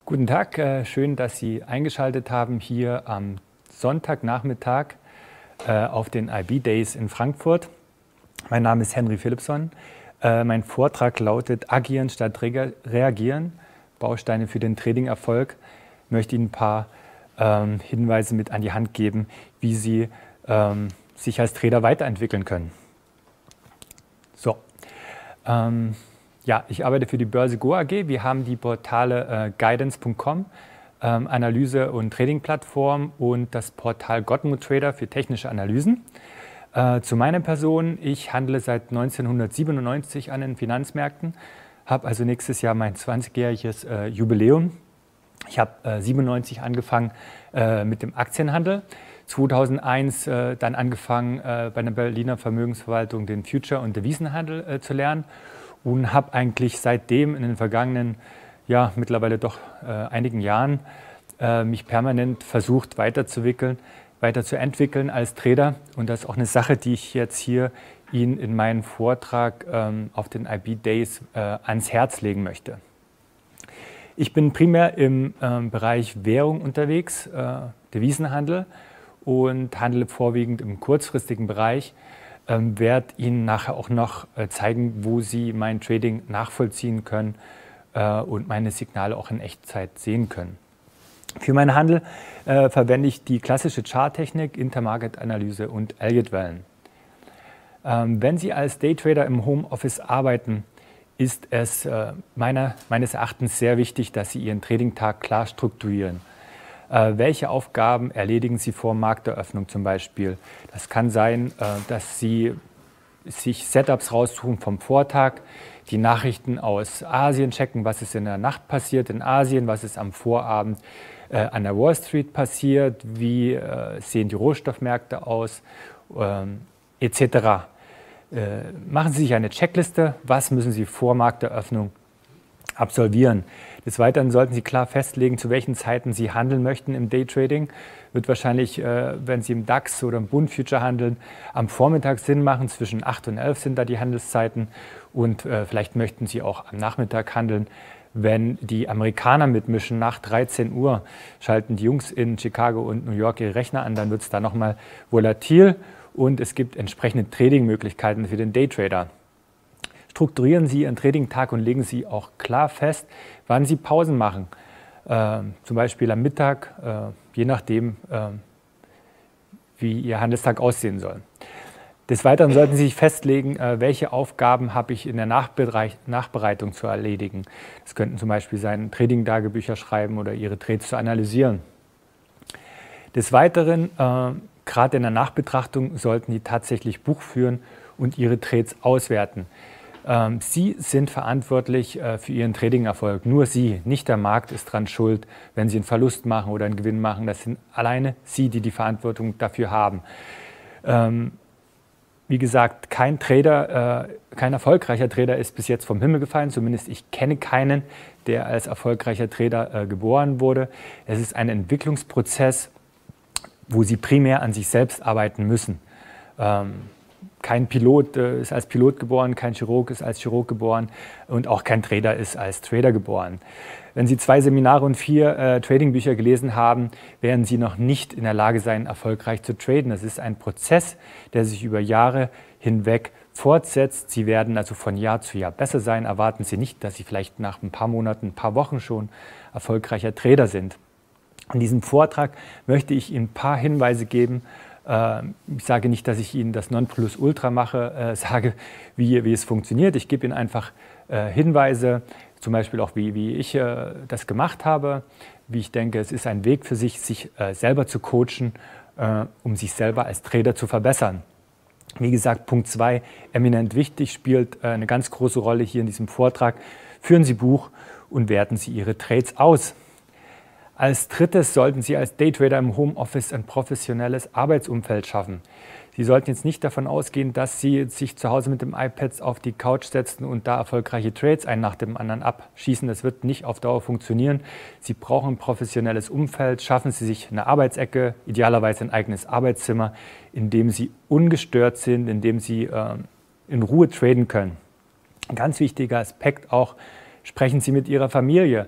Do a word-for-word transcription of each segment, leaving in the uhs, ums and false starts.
Guten Tag, äh, schön, dass Sie eingeschaltet haben hier am Sonntagnachmittag äh, auf den I B Days in Frankfurt. Mein Name ist Henry Philippson. Äh, mein Vortrag lautet Agieren statt Reagieren, Bausteine für den Trading-Erfolg. Ich möchte Ihnen ein paar ähm, Hinweise mit an die Hand geben, wie Sie ähm, sich als Trader weiterentwickeln können. So. Ähm, Ja, ich arbeite für die Börse Go A G. Wir haben die Portale äh, Guidance Punkt com, ähm, Analyse- und Trading-Plattform und das Portal Gottmut Trader für technische Analysen. Äh, zu meiner Person, ich handle seit neunzehnhundertsiebenundneunzig an den Finanzmärkten, habe also nächstes Jahr mein zwanzigjähriges äh, Jubiläum. Ich habe äh, siebenundneunzig angefangen äh, mit dem Aktienhandel, zweitausendeins äh, dann angefangen äh, bei der Berliner Vermögensverwaltung den Future- und Devisenhandel äh, zu lernen. Und habe eigentlich seitdem in den vergangenen, ja, mittlerweile doch äh, einigen Jahren äh, mich permanent versucht weiterzuentwickeln, weiterzuentwickeln als Trader. Und das ist auch eine Sache, die ich jetzt hier Ihnen in meinem Vortrag ähm, auf den I B Days äh, ans Herz legen möchte. Ich bin primär im äh, Bereich Währung unterwegs, äh, Devisenhandel, und handle vorwiegend im kurzfristigen Bereich. Ähm, werde Ihnen nachher auch noch äh, zeigen, wo Sie mein Trading nachvollziehen können äh, und meine Signale auch in Echtzeit sehen können. Für meinen Handel äh, verwende ich die klassische Charttechnik, Intermarket-Analyse und Elliott-Wellen. Ähm, wenn Sie als Daytrader im Homeoffice arbeiten, ist es äh, meiner, meines Erachtens sehr wichtig, dass Sie Ihren Trading-Tag klar strukturieren. Äh, welche Aufgaben erledigen Sie vor Markteröffnung zum Beispiel? Das kann sein, äh, dass Sie sich Setups raussuchen vom Vortag, die Nachrichten aus Asien checken, was ist in der Nacht passiert in Asien, was ist am Vorabend äh, an der Wall Street passiert, wie äh, sehen die Rohstoffmärkte aus, ähm, et cetera. Äh, machen Sie sich eine Checkliste, was müssen Sie vor Markteröffnung absolvieren. Des Weiteren sollten Sie klar festlegen, zu welchen Zeiten Sie handeln möchten im Daytrading. Wird wahrscheinlich, äh, wenn Sie im DAX oder im Bund Future handeln, am Vormittag Sinn machen. Zwischen acht und elf sind da die Handelszeiten. Und äh, vielleicht möchten Sie auch am Nachmittag handeln. Wenn die Amerikaner mitmischen, nach dreizehn Uhr schalten die Jungs in Chicago und New York ihre Rechner an, dann wird es da nochmal volatil und es gibt entsprechende Trading-Möglichkeiten für den Daytrader. Strukturieren Sie Ihren Trading-Tag und legen Sie auch klar fest, wann Sie Pausen machen. Äh, zum Beispiel am Mittag, äh, je nachdem, äh, wie Ihr Handelstag aussehen soll. Des Weiteren sollten Sie sich festlegen, äh, welche Aufgaben habe ich in der Nachbereitung zu erledigen. Das könnten zum Beispiel sein, Trading-Tagebücher schreiben oder Ihre Trades zu analysieren. Des Weiteren, äh, gerade in der Nachbetrachtung, sollten Sie tatsächlich Buch führen und Ihre Trades auswerten. Sie sind verantwortlich für Ihren Trading-Erfolg. Nur Sie, nicht der Markt ist daran schuld, wenn Sie einen Verlust machen oder einen Gewinn machen. Das sind alleine Sie, die die Verantwortung dafür haben. Wie gesagt, kein Trader, kein erfolgreicher Trader ist bis jetzt vom Himmel gefallen. Zumindest ich kenne keinen, der als erfolgreicher Trader geboren wurde. Es ist ein Entwicklungsprozess, wo Sie primär an sich selbst arbeiten müssen. Kein Pilot äh, ist als Pilot geboren, kein Chirurg ist als Chirurg geboren und auch kein Trader ist als Trader geboren. Wenn Sie zwei Seminare und vier äh, Tradingbücher gelesen haben, werden Sie noch nicht in der Lage sein, erfolgreich zu traden. Das ist ein Prozess, der sich über Jahre hinweg fortsetzt. Sie werden also von Jahr zu Jahr besser sein. Erwarten Sie nicht, dass Sie vielleicht nach ein paar Monaten, ein paar Wochen schon erfolgreicher Trader sind. In diesem Vortrag möchte ich Ihnen ein paar Hinweise geben. Ich sage nicht, dass ich Ihnen das Nonplusultra mache, äh, sage, wie, wie es funktioniert. Ich gebe Ihnen einfach äh, Hinweise, zum Beispiel auch, wie, wie ich äh, das gemacht habe, wie ich denke, es ist ein Weg für sich, sich äh, selber zu coachen, äh, um sich selber als Trader zu verbessern. Wie gesagt, Punkt zwei, eminent wichtig, spielt äh, eine ganz große Rolle hier in diesem Vortrag. Führen Sie Buch und werten Sie Ihre Trades aus. Als drittes sollten Sie als Daytrader im Homeoffice ein professionelles Arbeitsumfeld schaffen. Sie sollten jetzt nicht davon ausgehen, dass Sie sich zu Hause mit dem iPad auf die Couch setzen und da erfolgreiche Trades ein nach dem anderen abschießen. Das wird nicht auf Dauer funktionieren. Sie brauchen ein professionelles Umfeld. Schaffen Sie sich eine Arbeitsecke, idealerweise ein eigenes Arbeitszimmer, in dem Sie ungestört sind, in dem Sie äh, in Ruhe traden können. Ein ganz wichtiger Aspekt auch, sprechen Sie mit Ihrer Familie.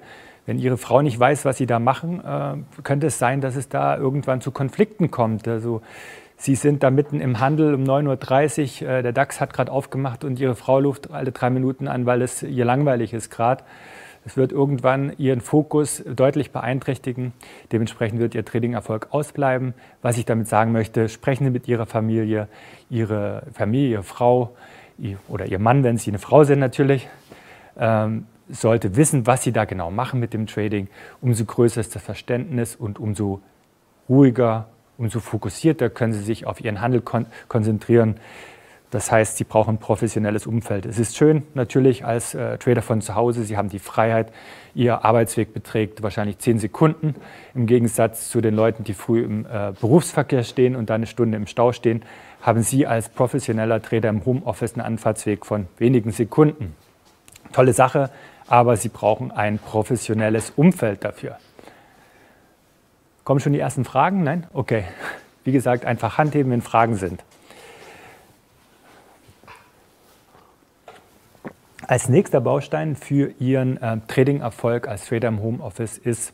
Wenn Ihre Frau nicht weiß, was Sie da machen, äh, könnte es sein, dass es da irgendwann zu Konflikten kommt. Also Sie sind da mitten im Handel um neun Uhr dreißig, äh, der DAX hat gerade aufgemacht und Ihre Frau ruft alle drei Minuten an, weil es ihr langweilig ist gerade. Es wird irgendwann Ihren Fokus deutlich beeinträchtigen. Dementsprechend wird Ihr Trading-Erfolg ausbleiben. Was ich damit sagen möchte, sprechen Sie mit Ihrer Familie, Ihre Familie, Ihre Frau oder Ihr Mann, wenn Sie eine Frau sind natürlich, ähm, sollte wissen, was Sie da genau machen mit dem Trading. Umso größer ist das Verständnis und umso ruhiger, umso fokussierter können Sie sich auf Ihren Handel kon konzentrieren. Das heißt, Sie brauchen ein professionelles Umfeld. Es ist schön, natürlich als äh, Trader von zu Hause, Sie haben die Freiheit, Ihr Arbeitsweg beträgt wahrscheinlich zehn Sekunden, im Gegensatz zu den Leuten, die früh im äh, Berufsverkehr stehen und dann eine Stunde im Stau stehen, haben Sie als professioneller Trader im Homeoffice einen Anfahrtsweg von wenigen Sekunden. Tolle Sache, aber Sie brauchen ein professionelles Umfeld dafür. Kommen schon die ersten Fragen? Nein? Okay. Wie gesagt, einfach Hand heben, wenn Fragen sind. Als nächster Baustein für Ihren äh, Trading-Erfolg als Trader im Homeoffice ist,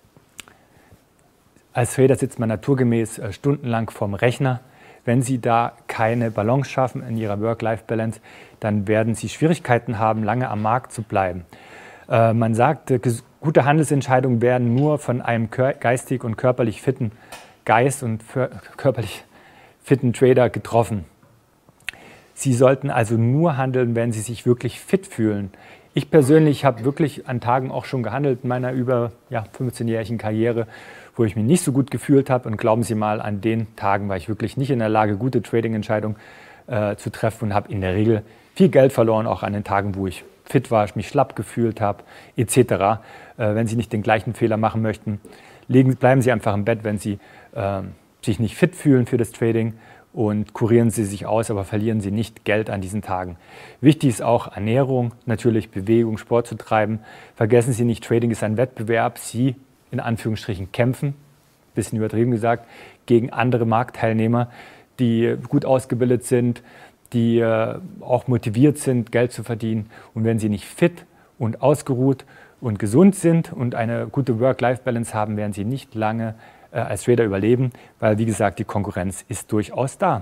als Trader sitzt man naturgemäß äh, stundenlang vorm Rechner. Wenn Sie da keine Balance schaffen in Ihrer Work-Life-Balance, dann werden Sie Schwierigkeiten haben, lange am Markt zu bleiben. Äh, man sagt, äh, gute Handelsentscheidungen werden nur von einem geistig und körperlich fitten Geist und körperlich fitten Trader getroffen. Sie sollten also nur handeln, wenn Sie sich wirklich fit fühlen. Ich persönlich habe wirklich an Tagen auch schon gehandelt in meiner über ja, fünfzehnjährigen Karriere, wo ich mich nicht so gut gefühlt habe. Und glauben Sie mal, an den Tagen war ich wirklich nicht in der Lage, gute Trading-Entscheidungen äh, zu treffen und habe in der Regel viel Geld verloren, auch an den Tagen, wo ich fit war, ich mich schlapp gefühlt habe, et cetera. Äh, wenn Sie nicht den gleichen Fehler machen möchten, legen, bleiben Sie einfach im Bett, wenn Sie äh, sich nicht fit fühlen für das Trading. Und kurieren Sie sich aus, aber verlieren Sie nicht Geld an diesen Tagen. Wichtig ist auch Ernährung, natürlich Bewegung, Sport zu treiben. Vergessen Sie nicht, Trading ist ein Wettbewerb. Sie, in Anführungsstrichen, kämpfen, bisschen übertrieben gesagt, gegen andere Marktteilnehmer, die gut ausgebildet sind, die äh, auch motiviert sind, Geld zu verdienen. Und wenn Sie nicht fit und ausgeruht und gesund sind und eine gute Work-Life-Balance haben, werden Sie nicht lange als Trader überleben, weil, wie gesagt, die Konkurrenz ist durchaus da.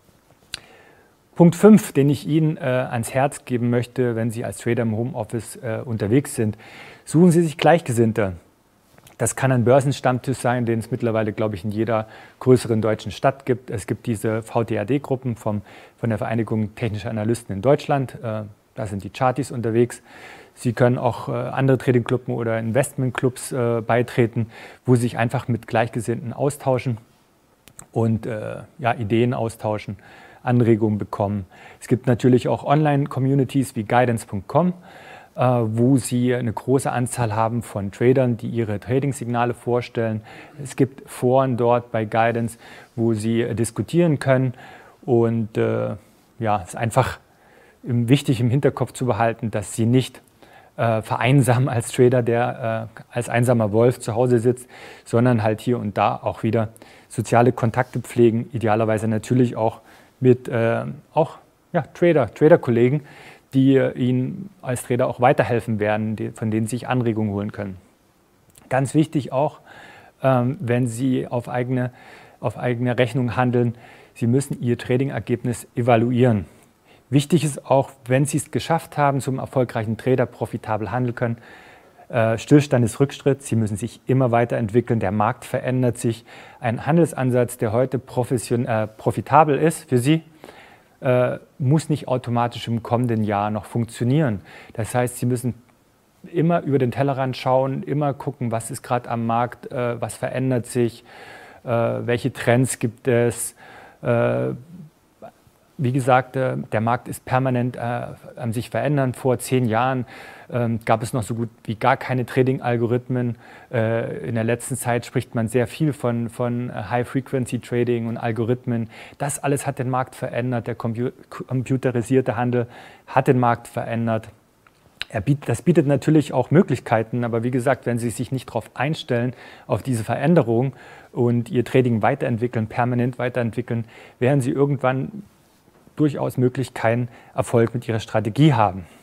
Punkt fünf, den ich Ihnen äh, ans Herz geben möchte, wenn Sie als Trader im Homeoffice äh, unterwegs sind, suchen Sie sich Gleichgesinnte. Das kann ein Börsenstammtisch sein, den es mittlerweile, glaube ich, in jeder größeren deutschen Stadt gibt. Es gibt diese V T A D-Gruppen von der Vereinigung Technischer Analysten in Deutschland. Äh, da sind die Chartis unterwegs. Sie können auch äh, andere Trading-Clubs oder Investment-Clubs äh, beitreten, wo Sie sich einfach mit Gleichgesinnten austauschen und äh, ja, Ideen austauschen, Anregungen bekommen. Es gibt natürlich auch Online-Communities wie Guidance Punkt com, äh, wo Sie eine große Anzahl haben von Tradern, die ihre Trading-Signale vorstellen. Es gibt Foren dort bei Guidance, wo Sie äh, diskutieren können. Und äh, ja, es ist einfach wichtig im Hinterkopf zu behalten, dass Sie nicht Äh, vereinsamen als Trader, der äh, als einsamer Wolf zu Hause sitzt, sondern halt hier und da auch wieder soziale Kontakte pflegen, idealerweise natürlich auch mit äh, auch, ja, Trader, Trader-Kollegen, die äh, Ihnen als Trader auch weiterhelfen werden, die, von denen Sie sich Anregungen holen können. Ganz wichtig auch, ähm, wenn Sie auf eigene, auf eigene Rechnung handeln, Sie müssen Ihr Trading-Ergebnis evaluieren. Wichtig ist auch, wenn Sie es geschafft haben, zum erfolgreichen Trader profitabel handeln können, äh, Stillstand ist Rückschritt. Sie müssen sich immer weiterentwickeln. Der Markt verändert sich. Ein Handelsansatz, der heute profession, äh, profitabel ist für Sie, äh, muss nicht automatisch im kommenden Jahr noch funktionieren. Das heißt, Sie müssen immer über den Tellerrand schauen, immer gucken, was ist gerade am Markt, äh, was verändert sich, äh, welche Trends gibt es. Äh, Wie gesagt, der Markt ist permanent äh, am sich verändern. Vor zehn Jahren ähm, gab es noch so gut wie gar keine Trading-Algorithmen. Äh, in der letzten Zeit spricht man sehr viel von, von High-Frequency-Trading und Algorithmen. Das alles hat den Markt verändert. Der compu computerisierte Handel hat den Markt verändert. Er bietet, das bietet natürlich auch Möglichkeiten, aber wie gesagt, wenn Sie sich nicht darauf einstellen, auf diese Veränderung und Ihr Trading weiterentwickeln, permanent weiterentwickeln, werden Sie irgendwann durchaus möglich keinen Erfolg mit Ihrer Strategie haben.